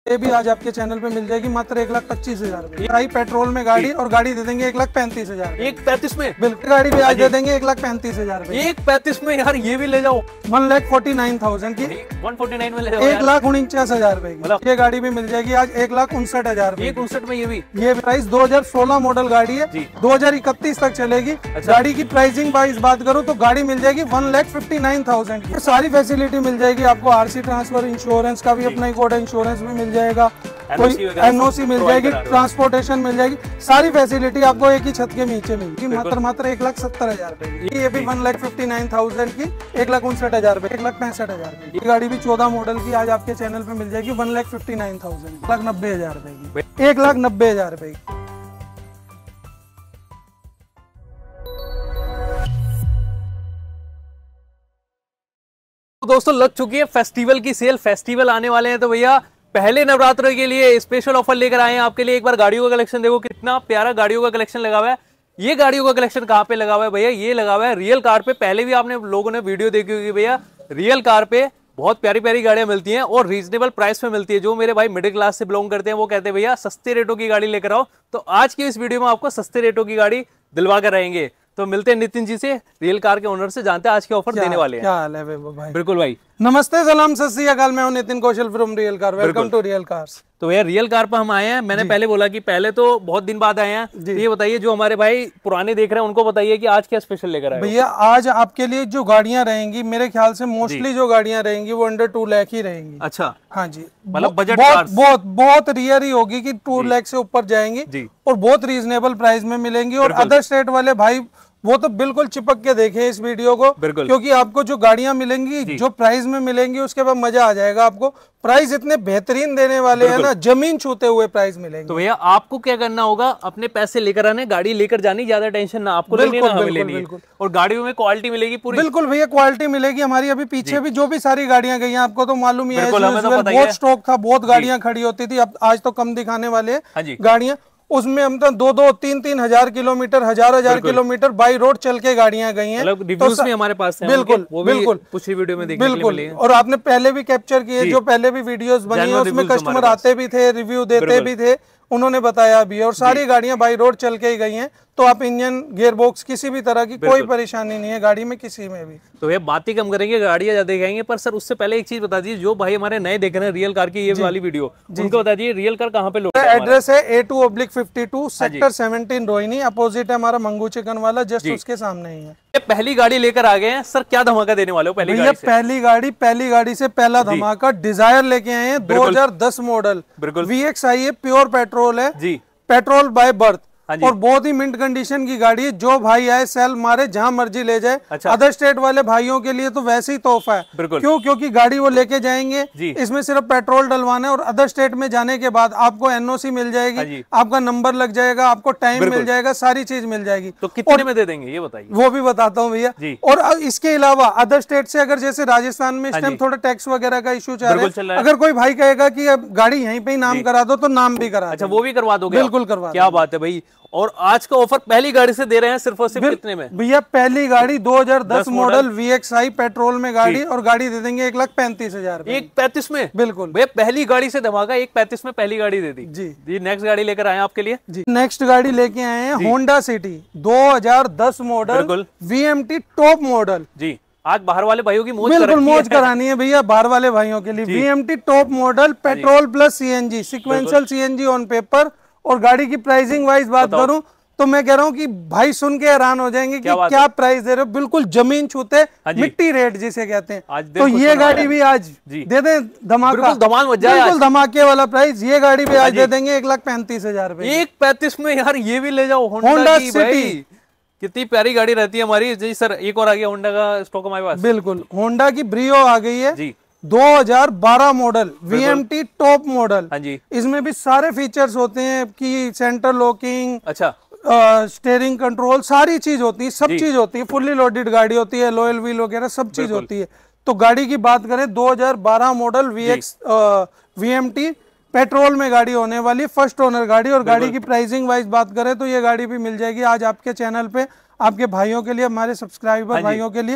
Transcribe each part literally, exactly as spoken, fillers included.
ये भी आज आपके चैनल पे मिल जाएगी मात्र एक लाख पच्चीस हजार रुपए पेट्रोल में गाड़ी, और गाड़ी दे देंगे एक लाख पैंतीस हजार एक पैंतीस में बिल्कुल गाड़ी भी आज दे देंगे एक लाख पैंतीस हजार एक पैंतीस में। यार ये भी ले जाओ, one lakh forty nine thousand की वन फोर्टी नाइन में ले जाओ, एक लाख उनचास हजार रुपए की ये गाड़ी भी मिल जाएगी आज एक लाख उनसठ हजार एक उनसठ में। ये भी ये प्राइस दो हजार सोलह मॉडल गाड़ी है, दो हजार इकतीस तक चलेगी। गाड़ी की प्राइसिंग वाइज बात करूँ तो गाड़ी मिल जाएगी one lakh fifty nine thousand की। सारी फैसिलिटी मिल जाएगी आपको, आरसी ट्रांसफर, इंश्योरेंस का भी अपना ही कोड, इंश्योरेंस भी मिल जाएगा, कोई एनओसी मिल जाएगी, ट्रांसपोर्टेशन मिल जाएगी, सारी फैसिलिटी आपको एक ही छत के नीचे मिलेगी मात्र मात्र एक लाख सत्तर हजार रुपए। ये भी one lakh fifty nine thousand की एक लाख उनसठ हजार रुपए, एक लाख पैंसठ हजार रुपए। ये गाड़ी भी चौदह मॉडल की आज आपके चैनल पे मिल जाएगी one lakh fifty nine thousand, एक लाख नब्बे हजार रुपए की, एक लाख नब्बे हजार रुपए की। दोस्तों लग चुकी है फेस्टिवल की सेल, फेस्टिवल आने वाले हैं तो भैया पहले नवरात्र के लिए स्पेशल ऑफर लेकर आए हैं आपके लिए। एक बार गाड़ियों का कलेक्शन देखो, कितना प्यारा गाड़ियों का कलेक्शन लगा हुआ है। ये गाड़ियों का कलेक्शन कहाँ पे लगा हुआ है भैया? ये लगा हुआ है रियल कार पे। पहले भी आपने लोगों ने वीडियो देखी होगी भैया, रियल कार पे बहुत प्यारी प्यारी गाड़ियां मिलती हैं और रीजनेबल प्राइस में मिलती है। जो मेरे भाई मिडिल क्लास से बिलोंग करते हैं वो कहते हैं भैया सस्ते रेटों की गाड़ी लेकर आओ, तो आज की इस वीडियो में आपको सस्ते रेटों की गाड़ी दिलवा कर रहेंगे। तो मिलते हैं नितिन जी से, रियल कार के ओनर से, जानते हैं आज के ऑफर देने वाले हैं। क्या हाल है भाई? बिल्कुल भाई, नमस्ते, सलाम, सत श्री अकाल। मैं हूं Nitin Kaushal from Real Car. Welcome to Real Cars. तो भैया रियल कार पर हम आए हैं। मैंने पहले बोला कि पहले तो बहुत दिन बाद आए हैं, तो ये बताइए जो हमारे भाई पुराने देख रहे हैं उनको बताइए कि आज क्या स्पेशल लेकर आए? भैया आज आपके लिए जो गाड़ियां रहेंगी, मेरे ख्याल से मोस्टली जो गाड़ियां रहेंगी वो अंडर टू लाख ही रहेंगी। अच्छा, हाँ जी, मतलब बजट बहुत बहुत बहुत रियर ही होगी कि टू लाख से ऊपर जाएंगी और बहुत रीजनेबल प्राइस में मिलेंगी। और अदर स्टेट वाले भाई वो तो बिल्कुल चिपक के देखें इस वीडियो को, क्योंकि आपको जो गाड़ियां मिलेंगी जो प्राइस में मिलेंगी उसके बाद मजा आ जाएगा। आपको प्राइस इतने बेहतरीन देने वाले हैं ना, जमीन छूते हुए प्राइस मिलेंगे। तो भैया आपको क्या करना होगा, अपने पैसे लेकर आने, गाड़ी लेकर जानी, ज्यादा टेंशन ना आपको लेनी ना हमें लेनी है। और गाड़ियों में क्वालिटी मिलेगी पूरी। बिल्कुल भैया, क्वालिटी मिलेगी हमारी। अभी पीछे भी जो भी सारी गाड़ियां गई हैं आपको तो मालूम ही है, बहुत स्टॉक था, बहुत गाड़ियां खड़ी होती थी। अब आज तो कम दिखाने वाले हैं गाड़ियां। उसमें हम तो दो दो तीन तीन हजार किलोमीटर, हजार हजार किलोमीटर बाई रोड चल के गाड़ियां गई हैं। रिव्यूज भी हमारे पास हैं। बिल्कुल बिल्कुल पिछली वीडियो में देखने बिल्कुल के लिए। और आपने पहले भी कैप्चर किए, जो पहले भी वीडियोस बनी है उसमें कस्टमर आते भी थे, रिव्यू देते भी थे, उन्होंने बताया भी। और सारी गाड़ियां बाई रोड चल के ही गई हैं, तो आप इंजन, गियर बॉक्स, किसी भी तरह की कोई परेशानी नहीं है गाड़ी में किसी में भी। तो ये बात ही कम करेंगे, गाड़ियां ज्यादा दिखाएंगे। पर सर उससे पहले एक चीज बता दीजिए, जो भाई हमारे नए देख रहे हैं रियल कार की ये वाली वीडियो, उनको बता दीजिए रियल कार कहाँ पे लोकेटेड है? एड्रेस है A two oblique fifty two, sector seventeen, Rohini. Opposite है हमारा मंगू चिकन वाला, जस्ट उसके सामने ही है। ये पहली गाड़ी लेकर आ गए हैं सर, क्या धमाका देने वाले हो पहली गाड़ी से? पहली गाड़ी पहली गाड़ी से पहला धमाका डिजायर लेके आए हैं, दो हजार दस मॉडल वी एक्स आई है, प्योर पेट्रोल है जी, पेट्रोल बाय बर्थ। और बहुत ही मिंट कंडीशन की गाड़ी है। जो भाई आए सेल मारे, जहां मर्जी ले जाए। अच्छा। अदर स्टेट वाले भाइयों के लिए तो वैसे ही तोहफा है। क्यों? क्योंकि गाड़ी वो लेके जाएंगे, इसमें सिर्फ पेट्रोल डलवाना है और अदर स्टेट में जाने के बाद आपको एनओसी मिल जाएगी, आपका नंबर लग जाएगा, आपको टाइम मिल जाएगा, सारी चीज मिल जाएगी। तो कितने में दे देंगे ये बताइए? वो भी बताता हूँ भैया। और इसके अलावा अदर स्टेट से अगर जैसे राजस्थान में इस टाइम थोड़ा टैक्स वगैरह का इशू चल रहा है, अगर कोई भाई कहेगा कि अब गाड़ी यहीं पे ही नाम करा दो तो नाम भी करा। अच्छा, वो भी करवा दोगे? बिल्कुल करवा। क्या बात है भाई। और आज का ऑफर पहली गाड़ी से दे रहे हैं सिर्फ और सिर्फ कितने में भैया? पहली गाड़ी दो हजार दस model V X I petrol में गाड़ी, और गाड़ी दे देंगे एक लाख पैंतीस हजार। एक पैंतीस में? बिल्कुल भैया, पहली गाड़ी से धमाका, एक पैंतीस में पहली गाड़ी दे दी जी। जी नेक्स्ट गाड़ी लेकर आए आपके लिए जी। नेक्स्ट गाड़ी लेके आए हैं होंडा सिटी दो हजार दस model V M T top model जी। आज बाहर वाले भाइयों की मौज बिल्कुल मौज करानी है भैया, बाहर वाले भाइयों के लिए। V M T top model petrol plus CNG, sequential CNG on paper. और गाड़ी की प्राइसिंग वाइज बात करूं तो मैं कह रहा हूं कि भाई सुन के हैरान हो जाएंगे कि क्या, क्या प्राइस दे रहे हो। बिल्कुल जमीन छूते, मिट्टी रेट जिसे कहते हैं। तो ये गाड़ी भी आज दे दें धमाका, धमाल मच जाए, बिल्कुल धमाके वाला प्राइस। ये गाड़ी भी आज दे देंगे एक लाख पैंतीस हजार रुपए, एक पैंतीस में। यार ये भी ले जाओ होंडा सिटी, कितनी प्यारी गाड़ी रहती है हमारी जी। सर एक और आ गया होंडा का स्टॉक हमारे पास। बिल्कुल, होंडा की ब्रियो आ गई है जी, दो हजार बारह model V M T top model. हाँ जी, इसमें भी सारे फीचर्स होते हैं कि सेंटर लॉकिंग, अच्छा, स्टीयरिंग कंट्रोल, सारी चीज होती है, सब चीज होती है। फुल्ली लोडेड गाड़ी होती है, लॉयल व्हील वगैरह सब चीज होती है। तो गाड़ी की बात करें दो हजार बारह model V X V M T petrol में गाड़ी होने वाली, फर्स्ट ओनर गाड़ी। और गाड़ी की प्राइसिंग वाइज बात करें तो ये गाड़ी भी मिल जाएगी आज आपके चैनल पे, आपके भाइयों के लिए, हमारे सब्सक्राइबर भाइयों के लिए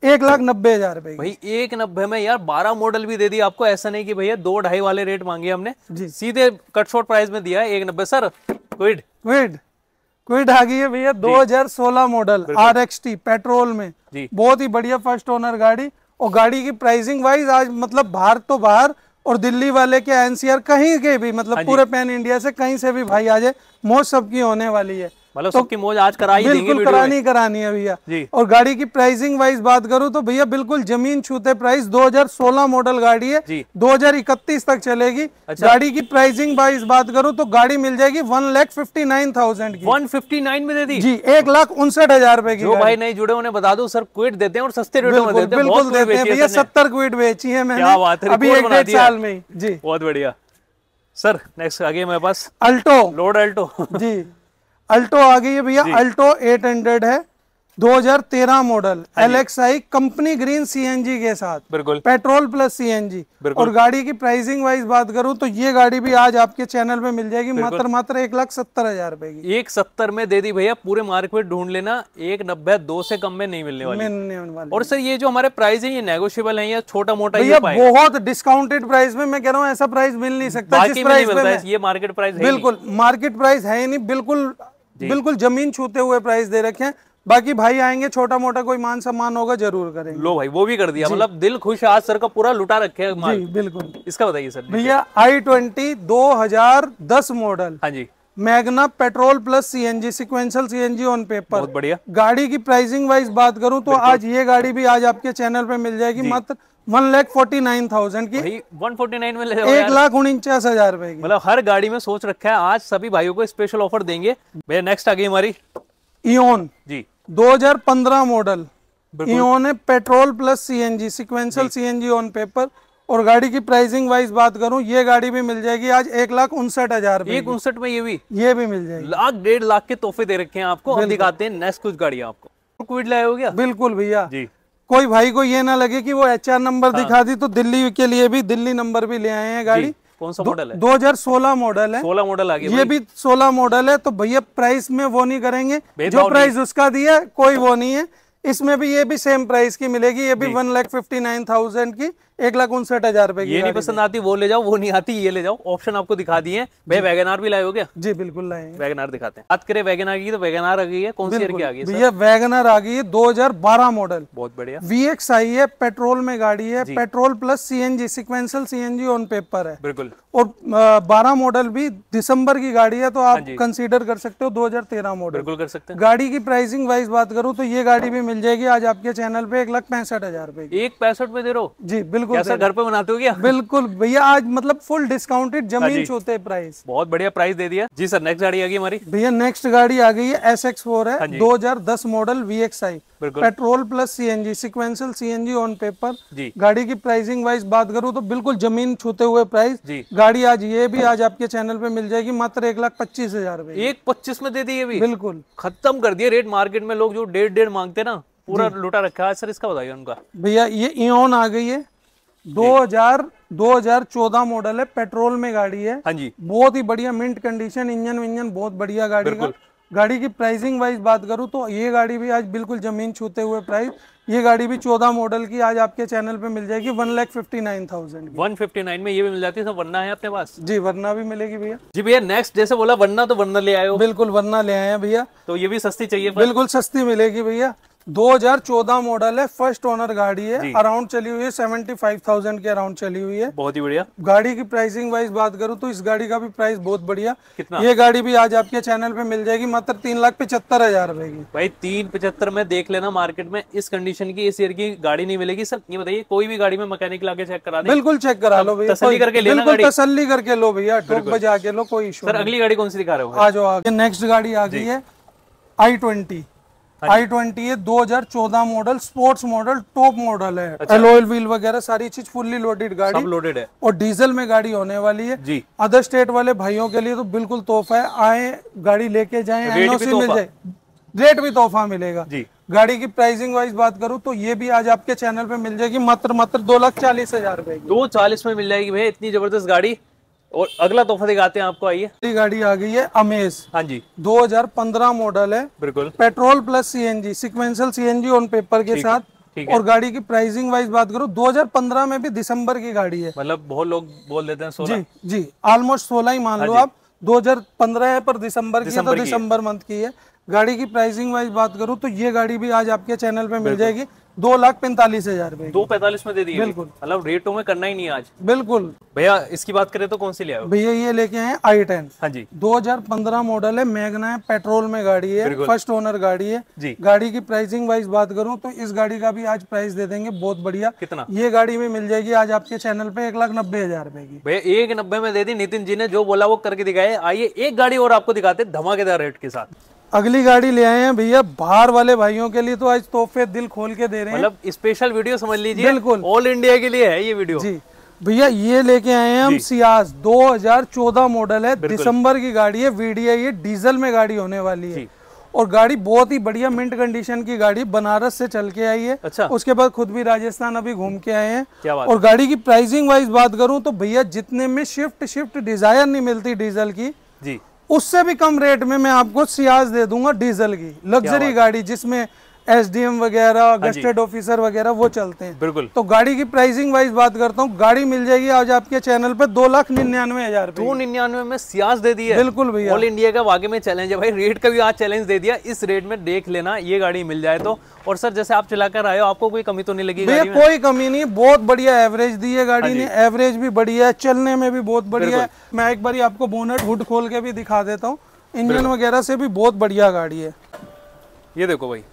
एक लाख नब्बे हजार रुपए की। भाई एक नब्बे में यार बारह मॉडल भी दे दी आपको, ऐसा नहीं कि भैया दो ढाई वाले रेट मांगे हमने जी, सीधे कट शॉर्ट प्राइस में दिया है एक नब्बे। सर क्विड क्विड क्विड आ गई है भैया दो हजार सोलह model R X T petrol में जी, बहुत ही बढ़िया फर्स्ट ओनर गाड़ी। और गाड़ी की प्राइसिंग वाइज आज मतलब बाहर तो बाहर और दिल्ली वाले के एनसीआर कहीं के भी मतलब पूरे पैन इंडिया से कहीं से भी भाई आ जाए, मौज सबकी होने वाली है। मतलब तो सबकी मौज आज कराई देंगे, बिल्कुल करानी करानी है भैया। और गाड़ी की प्राइसिंग वाइज बात करूं तो भैया बिल्कुल जमीन छूते प्राइस, दो हजार सोलह मॉडल गाड़ी है, दो हजार इकतीस तक चलेगी। अच्छा। गाड़ी की प्राइसिंग वाइज बात करूं तो गाड़ी मिल जाएगी one lakh fifty nine thousand की। वन फिफ्टी नाइन में दे दी जी, एक लाख उनसठ हजार रुपए की। जो भाई नहीं जुड़े उन्हें बता दो सर, क्विड देते हैं और सस्ते रेटों में देते हैं। बिल्कुल देते हैं भैया, सत्तर क्विड बेची है मैंने अभी एक डेढ़ साल में जी। बहुत बढ़िया सर। नेक्स्ट आगे मेरे पास अल्टो, लोड अल्टो जी, अल्टो आ गई है भैया। अल्टो एट हंड्रेड है, दो हजार तेरह model, L X I company green CNG के साथ, बिल्कुल पेट्रोल प्लस सीएनजी। और गाड़ी की प्राइसिंग वाइज बात करूं तो ये गाड़ी भी आज आपके चैनल पे मिल जाएगी मात्र मात्र एक लाख सत्तर हजार रुपए की। एक सत्तर में दे दी भैया, पूरे मार्केट ढूंढ लेना, एक नब्बे दो से कम में नहीं मिलने वाली, मिलने वाली। और सर ये जो हमारे प्राइस है ये नेगोशिएबल है या छोटा मोटा? भैया बहुत डिस्काउंटेड प्राइस में, मैं कह रहा हूँ ऐसा प्राइस मिल नहीं सकता जिस प्राइस में ये मार्केट प्राइस। बिल्कुल मार्केट प्राइस है ही नहीं, बिल्कुल बिल्कुल जमीन छूते हुए प्राइस दे रखे हैं। बाकी भाई आएंगे छोटा मोटा कोई मान सम्मान होगा जरूर करेंगे। लो भाई वो भी कर दिया, मतलब दिल खुश, आज सर का पूरा लुटा रखे है माल। जी बिल्कुल। इसका बताइए सर। भैया आई ट्वेंटी दो हजार दस मॉडल, हाँ जी, Magna petrol plus CNG, sequential CNG on paper, बहुत बढ़िया। गाड़ी की प्राइसिंग वाइज बात करूं तो आज ये गाड़ी भी आज आपके चैनल पे मिल जाएगी मात्र one lakh forty nine thousand की। वन फोर्टी नाइन में ले एक लाख उनचास हजार रुपए की। मतलब हर गाड़ी में सोच रखा है, आज सभी भाइयों को स्पेशल ऑफर देंगे भैया। नेक्स्ट आ गई हमारी इओन जी, दो हजार पंद्रह मॉडल इओन है, petrol plus CNG, sequential CNG on paper. और गाड़ी की प्राइसिंग वाइज बात करूं ये गाड़ी भी मिल जाएगी आज एक लाख उनसठ हजार। एक उनसठ में ये भी ये भी मिल जाएगी। लाख डेढ़ लाख के तोहफे दे रखे हैं आपको। हम दिखाते हैं नेक्स्ट कुछ गाड़ी आपको। क्विड लाए हो गया? बिल्कुल भैया जी। कोई भाई को ये ना लगे कि वो एचआर नंबर हाँ। दिखा दी, तो दिल्ली के लिए भी दिल्ली नंबर भी ले आए हैं गाड़ी। कौन सा मॉडल है? दो हजार सोलह मॉडल है। सोलह मॉडल आ गया, ये भी सोलह मॉडल है। तो भैया प्राइस में वो नहीं करेंगे, जो प्राइस उसका दिया कोई वो नहीं है। इसमें भी ये भी सेम प्राइस की मिलेगी, ये भी one lakh fifty nine thousand की, एक लाख उनसठ हजार रुपए की। ये नहीं पसंद आती वो ले जाओ, वो नहीं आती ये ले जाओ, ऑप्शन आपको दिखा दिए हैं। भैया वैगनार भी लाए हो क्या? जी बिल्कुल लाए हैं। वैगनार दिखाते हैं। बात करें वैगनार की तो वैगनार आ गई है, कौन सी ईयर की आ गई है भैया? वैगनार आ गई है दो हजार बारह मॉडल, बहुत बढ़िया। वी एक्स आई है, पेट्रोल में गाड़ी है, petrol plus CNG, sequential CNG on paper है, बिल्कुल। और बारह मॉडल भी दिसंबर की गाड़ी है, तो आप कंसीडर कर सकते हो दो हजार तेरह मॉडल, बिल्कुल कर सकते हैं। गाड़ी की प्राइसिंग वाइज बात करूँ तो ये गाड़ी भी मिल जाएगी आज आपके चैनल पे एक लाख पैंसठ हजार रुपए। एक पैंसठ में दे रहे हो? जी बिल्कुल। कैसा घर पे बनाते हो क्या? बिल्कुल भैया, आज मतलब फुल डिस्काउंटेड जमीन छूते प्राइस, बहुत बढ़िया प्राइस दे दिया जी। सर नेक्स्ट गाड़ी आ गई हमारी भैया। नेक्स्ट गाड़ी आ गई है एस एक्स फोर है, दो हजार दस model, V X I, petrol plus CNG, sequential CNG on paper जी। गाड़ी की प्राइसिंग वाइज बात करूं तो बिल्कुल जमीन छूते हुए प्राइस जी। गाड़ी आज ये भी आज आपके चैनल पे मिल जाएगी मात्र एक लाख पच्चीस हजार रुपए। एक पच्चीस में दे दी ये भी, बिल्कुल खत्म कर दिया रेट। मार्केट में लोग जो डेढ़ डेढ़ मांगते ना, पूरा लुटा रखा है। सर इसका बताइए उनका। भैया ये इओन आ गई है, दो हजार दो हजार चौदह मॉडल है, पेट्रोल में गाड़ी है, हाँ जी, बहुत ही बढ़िया मिंट कंडीशन, इंजन विंजन बहुत बढ़िया गाड़ी का। गाड़ी की प्राइसिंग वाइज बात करूं तो ये गाड़ी भी आज बिल्कुल जमीन छूते हुए प्राइस, ये गाड़ी भी चौदह मॉडल की आज आपके चैनल पे मिल जाएगी one lakh fifty nine thousand. One fifty nine में ये भी मिल जाती है। सब वरना है अपने पास? जी वरना भी मिलेगी भैया। जी भैया नेक्स्ट जैसे बोला वरना, तो वरना ले आए हो? बिल्कुल वरना ले आए हैं भैया। तो ये भी सस्ती चाहिए? बिल्कुल सस्ती मिलेगी भैया। दो हजार चौदह मॉडल है, फर्स्ट ओनर गाड़ी है, अराउंड चली हुई है सेवेंटी फाइव थाउजेंड के अराउंड चली हुई है, बहुत ही बढ़िया। गाड़ी की प्राइसिंग वाइज बात करूं तो इस गाड़ी का भी प्राइस बहुत बढ़िया। कितना? ये गाड़ी भी आज आपके चैनल पे मिल जाएगी मात्र तीन लाख पिछहत्तर हजार रुपए की। भाई तीन पचहत्तर में देख लेना, मार्केट में इस कंडीशन की इस ईयर की गाड़ी नहीं मिलेगी। सर ये बताइए, कोई भी गाड़ी में मैकेनिक लाके चेक करा दे? बिल्कुल चेक करा लो भैया, तसल्ली करके लेना, बिल्कुल तसल्ली करके लो भैया, ठोक बजा के लो, कोई इशू। सर अगली गाड़ी कौन सी दिखा रहे हो? आ जाओ आगे। नेक्स्ट गाड़ी आ गई है आई ट्वेंटी। आई ट्वेंटी है दो हजार चौदह model, sports model, top model है, अच्छा। एलॉय व्हील वगैरह सारी चीज फुल्ली लोडेड गाड़ी, सब लोडेड है, और डीजल में गाड़ी होने वाली है जी। अदर स्टेट वाले भाइयों के लिए तो बिल्कुल तोहफा है, आए गाड़ी लेके जाएं, एनओसी मिल जाए, रेट भी तोहफा मिलेगा जी। गाड़ी की प्राइसिंग वाइज बात करूं तो ये भी आज आपके चैनल पे मिल जाएगी मात्र मात्र दो लाख चालीस हजार रुपए। दो चालीस में मिल जाएगी भैया, इतनी जबरदस्त गाड़ी। और अगला तोहफा दिखाते हैं आपको, आइए। गाड़ी आ गई है अमेज, हाँ जी, दो हजार पंद्रह मॉडल है, बिल्कुल petrol plus CNG, sequential CNG on paper के साथ, ठीक है। और गाड़ी की प्राइसिंग वाइज बात करूँ दो हज़ार पंद्रह में भी दिसंबर की गाड़ी है। मतलब बहुत लोग बोल देते हैं सोलह। जी जी ऑलमोस्ट सोलह ही मान लो आप, दो हज़ार पंद्रह है पर दिसंबर की है तो दिसंबर मंथ की है। गाड़ी की प्राइसिंग वाइज बात करूँ तो ये गाड़ी भी आज आपके चैनल पे मिल जाएगी दो लाख पैंतालीस हजार रुपए। दो पैंतालीस में दे दी। बिल्कुल, मतलब रेटों में करना ही नहीं आज। बिल्कुल भैया इसकी बात करें तो कौन सी ले आए? भैया ये लेके आए आई टेन। हाँ जी, दो हज़ार पंद्रह मॉडल है, मैग्ना है, पेट्रोल में गाड़ी है, फर्स्ट ओनर गाड़ी है जी। गाड़ी की प्राइसिंग वाइज बात करूं तो इस गाड़ी का भी आज प्राइस दे देंगे बहुत बढ़िया। कितना? ये गाड़ी में मिल जाएगी आज आपके चैनल पे एक लाख नब्बे हजार रुपए की। भैया एक नब्बे में दे दी, नितिन जी ने जो बोला वो करके दिखाए। आइए एक गाड़ी और आपको दिखाते धमाकेदार रेट के साथ। अगली गाड़ी ले आए हैं भैया बाहर वाले भाइयों के लिए, तो आज तोहफे दिल खोल के दे रहे हैं। मतलब स्पेशल वीडियो समझ लीजिए, बिल्कुल ऑल इंडिया के लिए है ये वीडियो। जी भैया ये लेके आए हैं हम सियाज दो हज़ार चौदह मॉडल है, दिसंबर की गाड़ी है, वीडीआई ये डीजल में गाड़ी होने वाली है और गाड़ी बहुत ही बढ़िया मिंट कंडीशन की गाड़ी, बनारस से चल के आई है। अच्छा। उसके बाद खुद भी राजस्थान अभी घूम के आए हैं। क्या बात और गाड़ी की प्राइसिंग वाइज बात करूं तो भैया जितने में शिफ्ट शिफ्ट डिजायर नहीं मिलती डीजल की जी, उससे भी कम रेट में मैं आपको सियाज दे दूंगा डीजल की लग्जरी गाड़ी, जिसमें एसडीएम वगैरह, गस्टेड ऑफिसर वगैरह वो चलते हैं। बिल्कुल। तो गाड़ी की प्राइसिंग वाइज बात करता हूँ, गाड़ी मिल जाएगी आज आपके चैनल पे दो लाख निन्यानवे हजार दो निन्यानवे में सियाज दे दी है। बिल्कुल भैया, ऑल इंडिया का वाकई में चैलेंज है भाई, रेट का भी आज चैलेंज दे दिया। इस रेट में देख लेना ये गाड़ी मिल जाए तो। और सर जैसे आप चलाकर आए हो, आपको कोई कमी तो नहीं लगी? भैया कोई कमी नहीं, बहुत बढ़िया एवरेज दी है गाड़ी ने, एवरेज भी बढ़िया है, चलने में भी बहुत बढ़िया है। मैं एक बार आपको बोनट हुड खोल के भी दिखा देता हूँ, इंजन वगैरह से भी बहुत बढ़िया गाड़ी है। ये देखो भाई,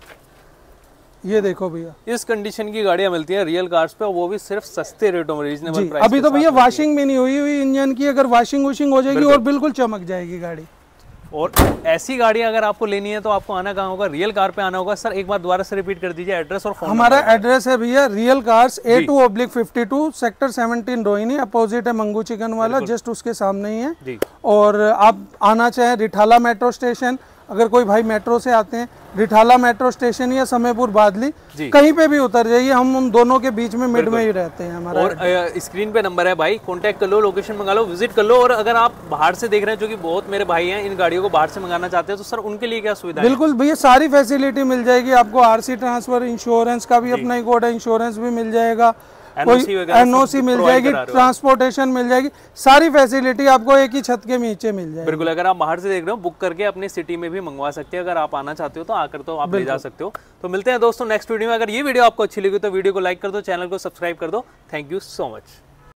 ये देखो भैया इस कंडीशन की गाड़ियां मिलती हैं रियल कार्स पे, और वो भी सिर्फ सस्ते रेटों में, रीजनेबल प्राइस। अभी तो भैया वॉशिंग भी नहीं हुई हुई इंजन की, अगर वॉशिंग वॉशिंग हो जाएगी और बिल्कुल चमक जाएगी गाड़ी। और ऐसी गाड़ियां अगर आपको लेनी है तो आपको आना कहाँ होगा? रियल कार पे आना होगा। सर एक बार दोबारा से रिपीट कर दीजिए एड्रेस और फोन। हमारा एड्रेस है भैया real cars A two oblique fifty two sector seventeen Rohini, opposite है मंगू चिकन वाला, जस्ट उसके सामने ही है जी। और आप आना चाहें रिठाला मेट्रो स्टेशन, अगर कोई भाई मेट्रो से आते हैं रिठाला मेट्रो स्टेशन या समयपुर बादली, कहीं पे भी उतर जाइए, हम उन दोनों के बीच में मिड में ही रहते हैं हमारा। और स्क्रीन पे नंबर है भाई, कांटेक्ट कर लो, लोकेशन मंगा लो, विजिट कर लो। और अगर आप बाहर से देख रहे हैं, जो कि बहुत मेरे भाई हैं इन गाड़ियों को बाहर से मंगाना चाहते हैं, तो सर उनके लिए क्या सुविधा है? बिल्कुल भैया सारी फैसिलिटी मिल जाएगी आपको, आरसी ट्रांसफर, इंश्योरेंस का भी अपना ही कोड है, इंश्योरेंस भी मिल जाएगा, कोई एनओसी मिल जाएगी, ट्रांसपोर्टेशन मिल जाएगी, सारी फैसिलिटी आपको एक ही छत के नीचे मिल जाएगी। बिल्कुल, अगर आप बाहर से देख रहे हो बुक करके अपनी सिटी में भी मंगवा सकते हैं। अगर आप आना चाहते हो तो आकर तो आप ले जा सकते हो। तो मिलते हैं दोस्तों नेक्स्ट वीडियो में। अगर ये वीडियो आपको अच्छी लगी तो वीडियो को लाइक कर दो, चैनल को सब्सक्राइब कर दो। Thank you so much.